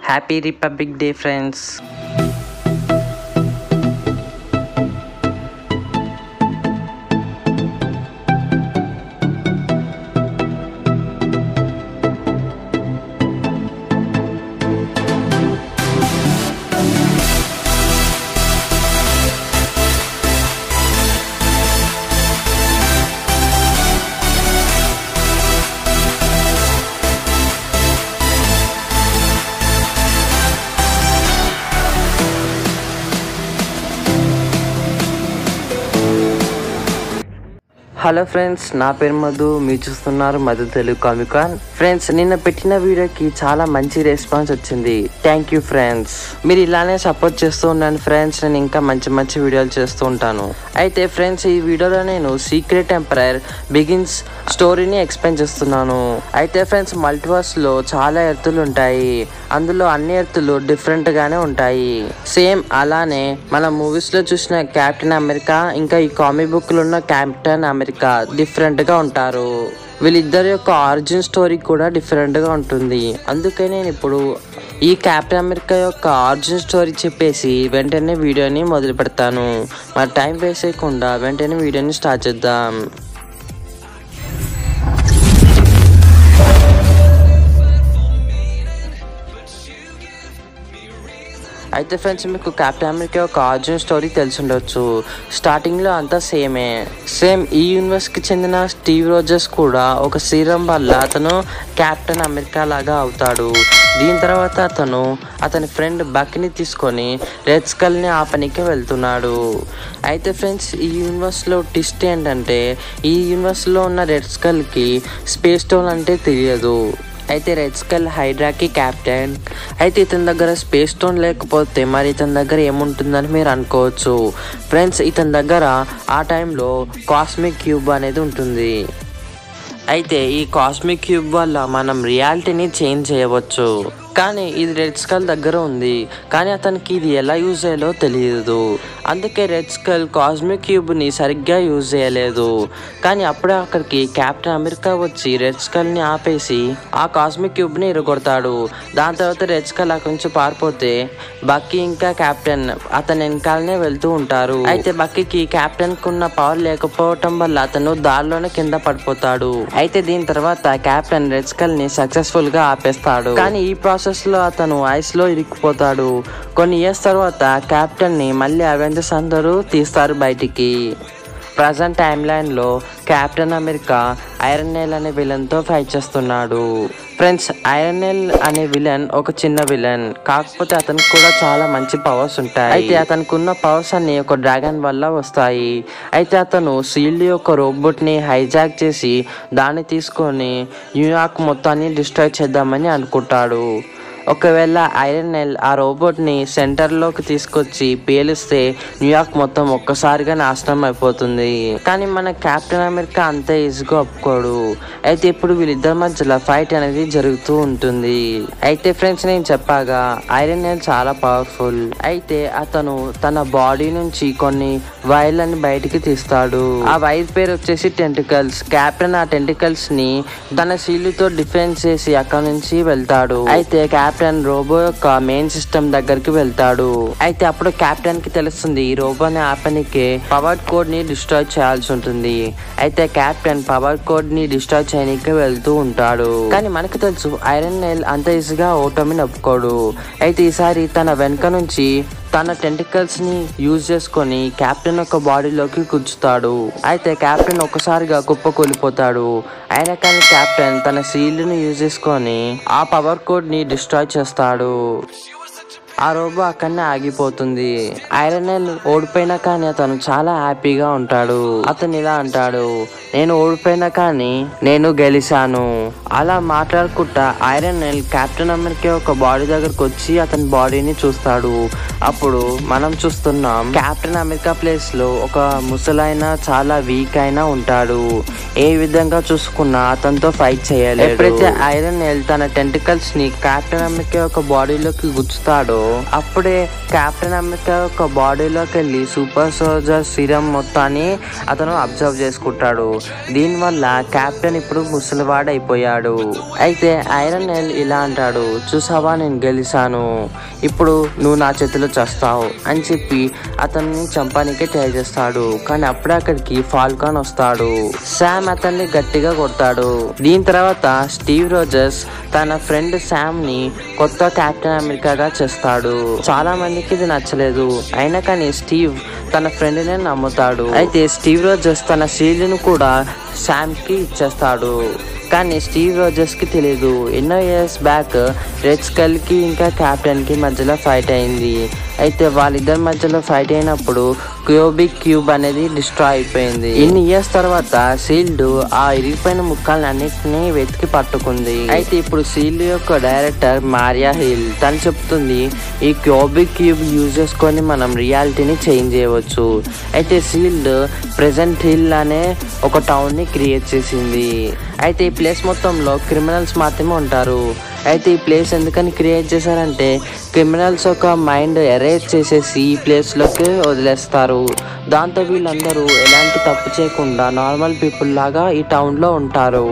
Happy republic day friends. Hello friends, నా పేరు మధు. మీరు చూస్తున్నారు మధు తెలుగు కామికాన్. ఫ్రెండ్స్, నిన్న పెట్టిన వీడియోకి చాలా మంచి రెస్పాన్స్ వచ్చింది. Thank you friends. మీరు ఇలానే సపోర్ట్ చేస్తూ ఉండండి ఫ్రెండ్స్. నేను ఇంకా మంచి మంచి వీడియోలు చేస్తూ ఉంటాను. అయితే ఫ్రెండ్స్, ఈ వీడియోలో నేను సీక్రెట్ ఎంపైర్ బిగిన్స్ స్టోరీని ఎక్స్ప్లెయిన్ చేస్తున్నాను. అయితే ఫ్రెండ్స్, మల్టీవర్స్లో చాలా ఎర్తులు ఉంటాయి. అందులో అన్ని ఎర్తులు డిఫరెంట్ గానే ఉంటాయి. సేమ్ అలానే మన మూవీస్లో చూసిన కెప్టెన్ అమెరికా ఇంకా ఈ కామిక్ బుక్లో ఉన్న కెప్టెన్ అమెరికా డిఫరెంట్ గా ఉంటారు. వీళ్ళిద్దరి యొక్క ఆరిజిన్ స్టోరీ కూడా డిఫరెంట్ గా ఉంటుంది. అందుకే నేను ఇప్పుడు ఈ కెప్టెన్ అమెరికా యొక్క ఆరిజిన్ స్టోరీ చెప్పేసి వెంటనే వీడియోని మొదలు పెడతాను. మరి టైం వేస్ట్ చేయకుండా వెంటనే వీడియోని స్టార్ట్ చేద్దాం. అయితే ఫ్రెండ్స్, మీకు కెప్టెన్ అమెరికా యొక్క ఆరిజిన్ స్టోరీ తెలిసి ఉండొచ్చు. స్టార్టింగ్లో అంతా సేమ్ ఈ యూనివర్స్కి చెందిన స్టీవ్ రోజర్స్ కూడా ఒక సీరం వల్ల అతను కెప్టెన్ అమెరికా లాగా అవుతాడు. దీని తర్వాత అతని ఫ్రెండ్ బక్ని తీసుకొని రెడ్ స్కల్ని ఆపనికి వెళ్తున్నాడు. అయితే ఫ్రెండ్స్, ఈ యూనివర్స్లో ట్విస్ట్ ఏంటంటే ఈ యూనివర్స్లో ఉన్న రెడ్ స్కల్కి స్పేస్ స్టోన్ అంటే తెలియదు. అయితే రెడ్ స్కల్ హైడ్రాకి క్యాప్టెన్. అయితే ఇతని దగ్గర స్పేస్ స్టోన్ లేకపోతే మరి ఇతని దగ్గర ఏముంటుందని మీరు అనుకోవచ్చు. ఫ్రెండ్స్, ఇతని దగ్గర ఆ టైంలో కాస్మిక్ క్యూబ్ అనేది ఉంటుంది. అయితే ఈ కాస్మిక్ క్యూబ్ వల్ల మనం రియాలిటీని చేంజ్ చేయవచ్చు. కానీ ఇది రెడ్ స్కల్ దగ్గర ఉంది, కానీ అతనికి ఇది ఎలా యూజ్ చేయాలో తెలియదు. అందుకే రెడ్ స్కల్ కాస్మిక్ క్యూబ్ని సరిగ్గా యూజ్ చేయలేదు. కానీ అప్పుడే అక్కడికి కెప్టెన్ అమెరికా వచ్చి రెడ్ స్కల్ని ఆపేసి ఆ కాస్మిక్ క్యూబ్ని ఇరగొడతాడు. దాని తర్వాత రెడ్ స్కల్ అక్కడి నుంచి పారిపోతే బక్కీ ఇంకా కెప్టెన్ అతని వెనకాలనే వెళ్తూ ఉంటారు. అయితే బక్కీకి కెప్టెన్కి ఉన్న పవర్ లేకపోవటం వల్ల అతను దారిలోనే కింద పడిపోతాడు. అయితే దీని తర్వాత కెప్టెన్ రెడ్ స్కల్ని సక్సెస్ఫుల్ గా ఆపేస్తాడు. కానీ ఈ ప్రాసెస్ లో అతను ఐస్ లో ఇరుక్కుపోతాడు. కొన్ని ఇయర్స్ తర్వాత కెప్టెన్ ని మళ్ళీ అవెంజర్స్ అందరూ తీస్తారు బయటికి. ప్రజెంట్ టైమ్ లైన్ లో కెప్టెన్ అమెరికా ఐరన్ నెయిల్ అనే విలన్ తో ఫైట్ చేస్తున్నాడు. ఫ్రెండ్స్, ఐరన్ నెయిల్ అనే విలన్ ఒక చిన్న విలన్, కాకపోతే అతనికి కూడా చాలా మంచి పవర్స్ ఉంటాయి. అయితే అతనికి ఉన్న పవర్స్ అన్ని ఒక డ్రాగన్ వల్ల వస్తాయి. అయితే అతను షీల్డ్ యొక్క రోబోట్ ని హైజాక్ చేసి దాన్ని తీసుకొని న్యూయార్క్ మొత్తాన్ని డిస్ట్రాయ్ చేద్దామని అనుకుంటాడు. ఒకవేళ ఐరన్ నెయిల్ ఆ రోబోట్ని సెంటర్లోకి తీసుకొచ్చి పేలిస్తే న్యూయార్క్ మొత్తం ఒక్కసారిగా నాశనం అయిపోతుంది. కానీ మన కెప్టెన్ అమెరికా అంత ఈజీగా ఒప్పుకోడు. అయితే ఇప్పుడు వీళ్ళిద్దరి మధ్యలో ఫైట్ అనేది జరుగుతూ ఉంటుంది. అయితే ఫ్రెండ్స్, నేను చెప్పాగా ఐరన్ నెయిల్ చాలా పవర్ఫుల్. అయితే అతను తన బాడీ నుంచి కొన్ని వైర్లని బయటికి తీస్తాడు. ఆ వైర్ పేరు వచ్చేసి టెంటికల్స్. కెప్టెన్ ఆ టెంటికల్స్ ని తన షీల్డ్ తో డిఫెన్స్ చేసి అక్కడ నుంచి వెళ్తాడు. అయితే కెప్టెన్ రోబో యొక్క మెయిన్ సిస్టమ్ దగ్గరికి వెళ్తాడు. అయితే అప్పుడు కెప్టెన్ కి తెలుస్తుంది ఈ రోబోని ఆపనికి పవర్ కోడ్ ని డిస్ట్రాయ్ చేయాల్సి ఉంటుంది. అయితే కెప్టెన్ పవర్ కోడ్ ని డిస్ట్రాయ్ చేయడానికి వెళ్తూ ఉంటాడు. కానీ మనకు తెలుసు ఐరన్ నెయిల్ అంత ఈజీగా ఓటమిని ఒప్పుకోడు. అయితే ఈసారి తన వెనక నుంచి తన టెంటికల్స్ ని యూజ్ చేసుకొని కెప్టెన్ యొక్క బాడీలోకి గుచ్చుతాడు. అయితే కెప్టెన్ ఒక్కసారిగా కుప్పకూలిపోతాడు. అయినా కానీ కెప్టెన్ తన షీల్డ్ ని యూజ్ చేసుకొని ఆ పవర్ కోడ్ ని డిస్ట్రాయ్ చేస్తాడు. ఆ రోబో అక్కడనే ఆగిపోతుంది. ఐరన్ నెయిల్ ఓడిపోయినా కానీ అతను చాలా హ్యాపీగా ఉంటాడు. అతను ఇలా అంటాడు, నేను ఓడిపోయినా కానీ నేను గెలిచాను. అలా మాట్లాడుకుంటా ఐరన్ నెయిల్ కెప్టెన్ అమెరికా యొక్క బాడీ దగ్గరకు వచ్చి అతని బాడీని చూస్తాడు. అప్పుడు మనం చూస్తున్నాం కెప్టెన్ అమెరికా ప్లేస్ లో ఒక ముసలైన చాలా వీక్ అయినా ఉంటాడు. ఏ విధంగా చూసుకున్నా అతనితో ఫైట్ చేయలేదు. ఎప్పుడైతే ఐరన్ నెయిల్ తన టెంటికల్స్ ని కెప్టెన్ అమెరికా యొక్క బాడీలోకి గుచ్చుతాడో అప్పుడే కెప్టెన్ అమెరికా యొక్క బాడీలోకి వెళ్ళి సూపర్ సోల్జర్ సీరం మొత్తాన్ని అతను అబ్జర్వ్ చేసుకుంటాడు. దీనివల్ల కెప్టెన్ ఇప్పుడు ముసలివాడైపోయాడు. అయితే ఐరన్ నెల్ ఇలా అంటాడు, చూసావా నేను గెలిచాను, ఇప్పుడు నువ్వు నా చేతిలో చేస్తావు అని చెప్పి అతన్ని చంపడానికి ట్రై చేస్తాడు. కానీ అప్పుడే అక్కడికి ఫాల్కాన్ వస్తాడు. శామ్ అతన్ని గట్టిగా కొడతాడు. దీని తర్వాత స్టీవ్ రోజర్స్ తన ఫ్రెండ్ శామ్ ని కొత్త కెప్టెన్ అమెరికాగా చేస్తాడు. చాలా మందికి ఇది నచ్చలేదు, అయినా కానీ స్టీవ్ తన ఫ్రెండ్ ని నమ్ముతాడు. అయితే స్టీవ్ రోజర్స్ తన షీల్డ్ ను కూడా శామ్ కి ఇచ్చేస్తాడు. కానీ స్టీవ్ రోజర్స్ కి తెలియదు, ఎన్నో ఇయర్స్ బ్యాక్ రెడ్ స్కల్ కి ఇంకా కెప్టెన్ కి మధ్యలో ఫైట్ అయింది. అయితే వాళ్ళిద్దరి మధ్యలో ఫైట్ అయినప్పుడు క్యూబిక్ క్యూబ్ అనేది డిస్ట్రాయ్ అయిపోయింది. ఇన్ని ఇయర్స్ తర్వాత షీల్డ్ ఆ ఇరిగిపోయిన ముక్కలన్నిటిని వెతికి పట్టుకుంది. అయితే ఇప్పుడు షీల్డ్ యొక్క డైరెక్టర్ మారియా హిల్ తను చెప్తుంది, ఈ క్యూబిక్ క్యూబ్ యూజ్ చేసుకొని మనం రియాలిటీని చేంజ్ చేయవచ్చు. అయితే షీల్డ్ ప్రెజెంట్ హిల్ అనే ఒక టౌన్ ని క్రియేట్ చేసింది. అయితే ఈ ప్లేస్ మొత్తంలో క్రిమినల్స్ మాత్రమే ఉంటారు. అయితే ఈ ప్లేస్ ఎందుకని క్రియేట్ చేశారంటే క్రిమినల్స్ యొక్క మైండ్ ఎరేజ్ చేసేసి ఈ ప్లేస్లోకి వదిలేస్తారు. దాంతో వీళ్ళందరూ ఎలాంటి తప్పు చేయకుండా నార్మల్ పీపుల్ లాగా ఈ టౌన్లో ఉంటారు.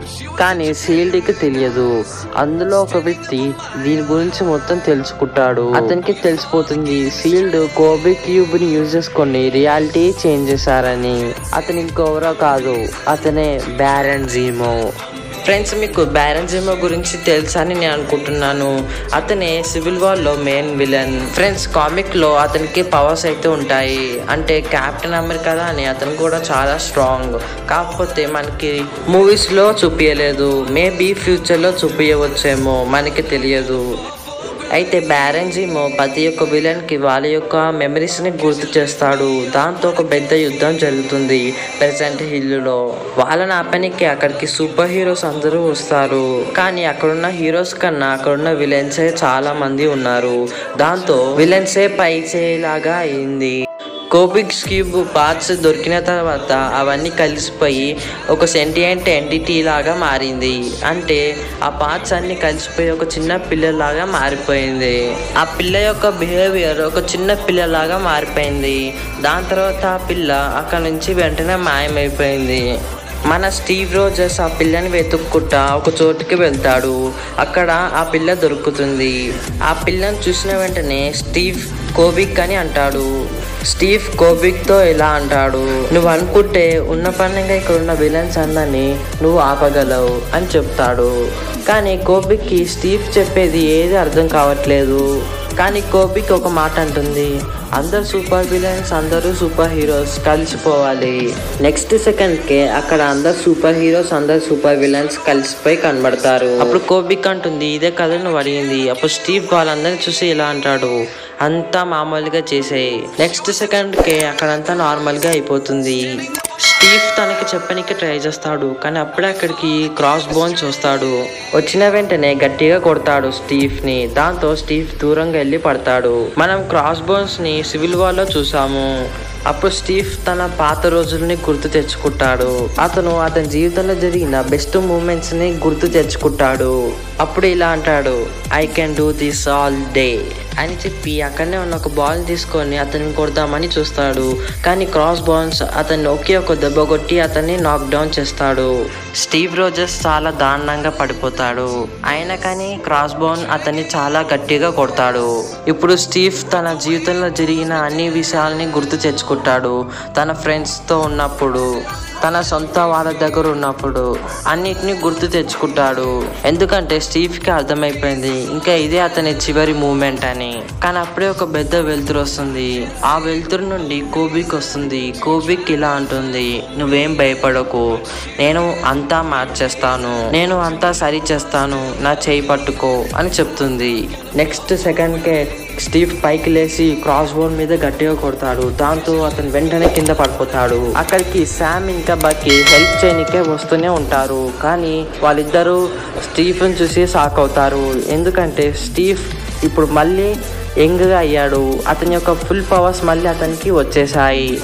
కానీ షీల్డ్కి తెలియదు. అందులో ఒక వ్యక్తి దీని గురించి మొత్తం తెలుసుకుంటాడు. అతనికి తెలిసిపోతుంది షీల్డ్ క్యూబిక్ క్యూబ్ ని యూజ్ చేసుకొని రియాలిటీ చేంజ్ చేశారని. అతను ఇంకెవరో కాదు, అతనే బ్యారన్ జీమో. ఫ్రెండ్స్, మీకు బ్యారన్ జీమో గురించి తెలుసా అని నేను అనుకుంటున్నాను. అతనే సివిల్ వార్ లో మెయిన్ విలన్. ఫ్రెండ్స్, కామిక్ లో అతనికి పవర్స్ అయితే ఉంటాయి. అంటే కెప్టెన్ అమెరికా అని అతను కూడా చాలా స్ట్రాంగ్. కాకపోతే మనకి మూవీస్ లో చూపించలేదు. మేబీ ఫ్యూచర్ లో చూపించవచ్చేమో, మనకి తెలియదు. అయితే బ్యారన్ జీమో ప్రతి ఒక్క విలన్ కి వాళ్ళ యొక్క మెమరీస్ ని గుర్తు చేస్తాడు. దాంతో ఒక పెద్ద యుద్ధం జరుగుతుంది ప్రెజెంట్ హిల్ లో. వాళ్ళని ఆపడానికి అక్కడికి సూపర్ హీరోస్ అందరూ వస్తారు. కానీ అక్కడున్న హీరోస్ కన్నా అక్కడున్న విలన్సే చాలా మంది ఉన్నారు. దాంతో విలన్సే పై చేయలాగా అయింది. క్యూబిక్ క్యూబ్ పార్ట్స్ దొరికిన తర్వాత అవన్నీ కలిసిపోయి ఒక సెంటియంట్ ఎంటిటీ లాగా మారింది. అంటే ఆ పార్ట్స్ అన్ని కలిసిపోయి ఒక చిన్న పిల్లలాగా మారిపోయింది. ఆ పిల్ల యొక్క బిహేవియర్ ఒక చిన్న పిల్లలాగా మారిపోయింది. దాని తర్వాత ఆ పిల్ల అక్కడ నుంచి వెంటనే మాయమైపోయింది. మన స్టీవ్ రోజర్స్ ఆ పిల్లని వెతుక్కుంటా ఒక చోటుకి వెళ్తాడు. అక్కడ ఆ పిల్ల దొరుకుతుంది. ఆ పిల్లని చూసిన వెంటనే స్టీవ్ క్యూబిక్ అని అంటాడు. స్టీవ్ క్యూబిక్ తో ఇలా అంటాడు, నువ్వు అనుకుంటే ఉన్న పన్నంగా ఇక్కడ ఉన్న విలన్స్ అందరినీ నువ్వు ఆపగలవు అని చెప్తాడు. కానీ క్యూబిక్ కి స్టీవ్ చెప్పేది ఏది అర్థం కావట్లేదు. కానీ క్యూబిక్ ఒక మాట అంటుంది, అందరు సూపర్ విలన్స్ అందరూ సూపర్ హీరోస్ కలిసిపోవాలి. నెక్స్ట్ సెకండ్ కే అక్కడ అందరు సూపర్ హీరోస్ అందరు సూపర్ విలన్స్ కలిసిపోయి కనబడతారు. అప్పుడు క్యూబిక్ అంటుంది, ఇదే కదా నువ్వు అడిగింది. అప్పుడు స్టీవ్ వాళ్ళందరినీ చూసి ఇలా అంటాడు, అంతా మామూలుగా చేసేయి. నెక్స్ట్ సెకండ్ కే అక్కడంతా నార్మల్ గా అయిపోతుంది. స్టీవ్ తనకి చెప్పడానికి ట్రై చేస్తాడు. కానీ అప్పుడే అక్కడికి క్రాస్ బోన్స్ వస్తాడు. వచ్చిన వెంటనే గట్టిగా కొడతాడు స్టీవ్ ని. దాంతో స్టీవ్ దూరంగా వెళ్ళి పడతాడు. మనం క్రాస్ బోన్స్ ని సివిల్ వార్ లో చూసాము. అప్పుడు స్టీవ్ తన పాత రోజుల్ని గుర్తు తెచ్చుకుంటాడు. అతను అతని జీవితంలో జరిగిన బెస్ట్ మూమెంట్స్ ని గుర్తు తెచ్చుకుంటాడు. అప్పుడు ఇలా అంటాడు, I can do this all day అని చెప్పి అక్కడనే ఉన్న ఒక బాల్ తీసుకొని అతన్ని కొడదామని చూస్తాడు. కానీ క్రాస్ బోన్స్ అతన్ని ఒకే ఒక దెబ్బ కొట్టి అతన్ని నాక్ డౌన్ చేస్తాడు. స్టీవ్ రోజర్స్ చాలా దారుణంగా పడిపోతాడు. అయినా కానీ క్రాస్ బోన్ అతన్ని చాలా గట్టిగా కొడతాడు. ఇప్పుడు స్టీవ్ తన జీవితంలో జరిగిన అన్ని విషయాలని గుర్తు తెచ్చుకుంటాడు. తన ఫ్రెండ్స్తో ఉన్నప్పుడు, తన సొంత వాళ్ళ దగ్గర ఉన్నప్పుడు అన్నిటినీ గుర్తు తెచ్చుకుంటాడు. ఎందుకంటే స్టీవ్కి అర్థమైపోయింది ఇంకా ఇదే అతని చివరి మూమెంట్ అని. కానీ అప్పుడే ఒక పెద్ద వెలుతురు వస్తుంది. ఆ వెలుతురు నుండి క్యూబిక్ వస్తుంది. క్యూబిక్ ఇలా అంటుంది, నువ్వేం భయపడకు, నేను అంతా మార్చేస్తాను, నేను అంతా సరి చేస్తాను, నా చేయి పట్టుకో అని చెప్తుంది. నెక్స్ట్ సెకండ్కే స్టీవ్ పైకి లేచి క్రాస్ బోన్ మీద గట్టిగా కొడతాడు. దాంతో అతను వెంటనే కింద పడిపోతాడు. అక్కడికి శామ్ ఇంకా బక్కీ హెల్ప్ చేయనికే వస్తూనే ఉంటారు. కానీ వాళ్ళిద్దరూ స్టీవ్ని చూసి షాక్ అవుతారు. ఎందుకంటే స్టీవ్ ఇప్పుడు మళ్ళీ యంగ్గా అయ్యాడు. అతని యొక్క ఫుల్ పవర్స్ మళ్ళీ అతనికి వచ్చేసాయి.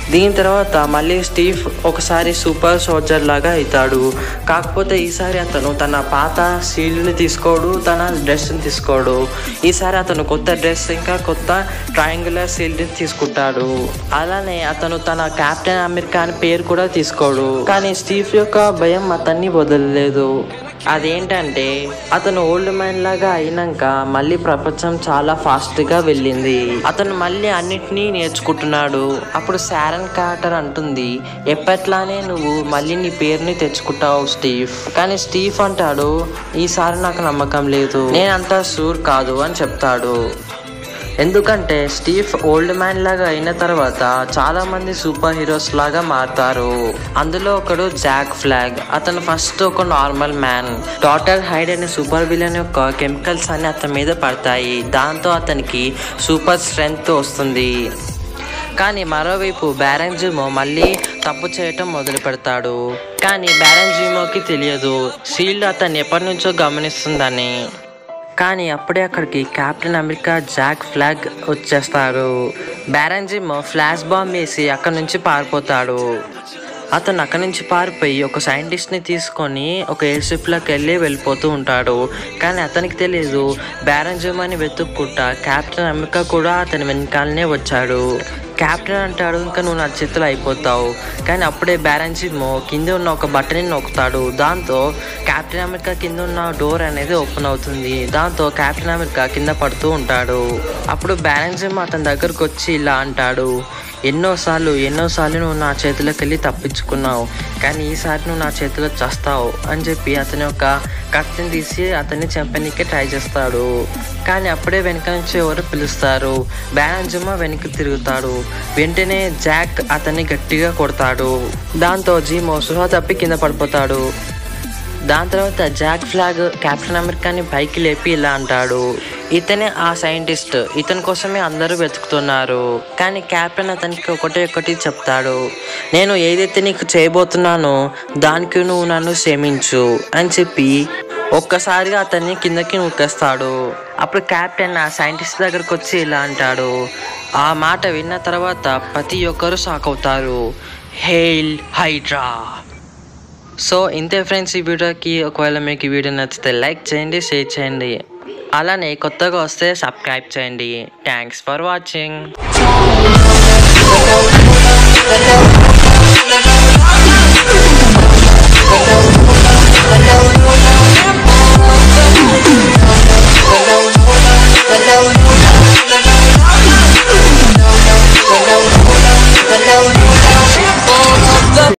దీని తర్వాత మళ్ళీ స్టీవ్ ఒకసారి సూపర్ సోల్జర్ లాగా అవుతాడు. కాకపోతే ఈసారి అతను తన పాత షీల్డ్ని తీసుకోడు, తన డ్రెస్ని తీసుకోడు. ఈసారి అతను కొత్త డ్రెస్ ఇంకా కొత్త ట్రయాంగులర్ షీల్డ్ని తీసుకుంటాడు. అలానే అతను తన కెప్టెన్ అమెరికా అని పేరు కూడా తీసుకోడు. కానీ స్టీవ్ యొక్క భయం అతన్ని వదలలేదు. అదేంటంటే అతను ఓల్డ్ మ్యాన్ లాగా అయినాక మళ్ళీ ప్రపంచం చాలా ఫాస్ట్గా వెళ్ళింది. అతను మళ్ళీ అన్నిటినీ నేర్చుకుంటున్నాడు. అప్పుడు శారన్ కార్టర్ అంటుంది, ఎప్పట్లానే నువ్వు మళ్ళీ నీ పేరుని తెచ్చుకుంటావు స్టీవ్. కానీ స్టీవ్ అంటాడు, ఈసారి నాకు నమ్మకం లేదు, నేనంతా షూర్ కాదు అని చెప్తాడు. ఎందుకంటే స్టీవ్ ఓల్డ్ మ్యాన్ లాగా అయిన తర్వాత చాలా మంది సూపర్ హీరోస్ లాగా మారుతారు. అందులో ఒకడు జాక్ ఫ్లాగ్. అతను ఫస్ట్ ఒక నార్మల్ మ్యాన్. డాటర్ హైడ్ అనే సూపర్ విలన్ యొక్క కెమికల్స్ అన్ని అతని మీద పడతాయి. దాంతో అతనికి సూపర్ స్ట్రెంగ్త్ వస్తుంది. కానీ మరోవైపు బ్యారన్ జిమో మళ్ళీ తప్పు చేయటం మొదలు పెడతాడు. కానీ బ్యారన్ జిమోకి తెలియదు షీల్డ్ అతన్ని ఎప్పటి నుంచో గమనిస్తుందని. కానీ అప్పుడే అక్కడికి కెప్టెన్ అమెరికా జాక్ ఫ్లాగ్ వచ్చేస్తారు. బ్యారన్ జిమో ఫ్లాష్ బాంబ్ వేసి అక్కడి నుంచి పారిపోతాడు. అతను అక్కడి నుంచి పారిపోయి ఒక సైంటిస్ట్ని తీసుకొని ఒక ఎయిర్ షిప్లోకి వెళ్ళిపోతూ ఉంటాడు. కానీ అతనికి తెలియదు బ్యారన్ జిమోని వెతుక్కుంటా కెప్టెన్ అమెరికా కూడా అతని వెనకాలనే వచ్చాడు. కెప్టెన్ అంటాడు, ఇంకా నువ్వు నా చేతిలో అయిపోతావు. కానీ అప్పుడే బ్యారన్ జిమో కింద ఉన్న ఒక బటన్ని నొక్కుతాడు. దాంతో కెప్టెన్ అమెరికా కింద ఉన్న డోర్ అనేది ఓపెన్ అవుతుంది. దాంతో కెప్టెన్ అమెరికా కింద పడుతూ ఉంటాడు. అప్పుడు బ్యారన్ జిమో అతని దగ్గరకు వచ్చి ఇలా అంటాడు, ఎన్నోసార్లు నువ్వు నా చేతిలోకి వెళ్ళి తప్పించుకున్నావు, కానీ ఈసారి నువ్వు నా చేతిలో చస్తావు అని చెప్పి అతని యొక్క కత్తిని తీసి అతన్ని చంపనీకే ట్రై చేస్తాడు. కానీ అప్పుడే వెనక నుంచి ఎవరు పిలుస్తారు. బ్యారన్ జిమో వెనక్కి తిరుగుతాడు. వెంటనే జాక్ అతన్ని గట్టిగా కొడతాడు. దాంతో జిమో సుహ తప్పి కింద పడిపోతాడు. దాని తర్వాత జాక్ ఫ్లాగ్ కెప్టెన్ అమెరికాని పైకి లేపి ఇలా అంటాడు, ఇతనే ఆ సైంటిస్ట్, ఇతని కోసమే అందరూ వెతుకుతున్నారు. కానీ కెప్టెన్ అతనికి ఒకటి చెప్తాడు, నేను ఏదైతే నీకు చేయబోతున్నానో దానికి నువ్వు నన్ను క్షమించు అని చెప్పి ఒక్కసారిగా అతన్ని కిందకి నూకేస్తాడు. అప్పుడు కెప్టెన్ ఆ సైంటిస్ట్ దగ్గరకు వచ్చి ఇలా అంటాడు. ఆ మాట విన్న తర్వాత ప్రతి ఒక్కరు షాక్ అవుతారు. Hail Hydra. సో ఇంతే ఫ్రెండ్స్ ఈ వీడియోకి. ఒకవేళ మీకు ఈ వీడియో నచ్చితే లైక్ చేయండి, షేర్ చేయండి. అలానే కొత్తగా వస్తే సబ్స్క్రైబ్ చేయండి. Thanks for watching.